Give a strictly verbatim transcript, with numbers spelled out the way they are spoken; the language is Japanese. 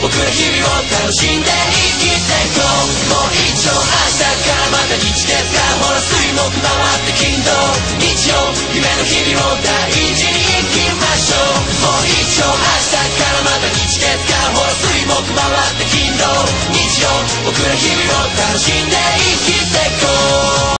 僕ら日々を楽しんで生きてこう。もう一丁明日からまた日月がほら水木回って金土日曜夢の日々を大事に生きましょう。もう一丁明日からまた日月がほら水木回って金土日曜僕ら日々を楽しんで生きてこう。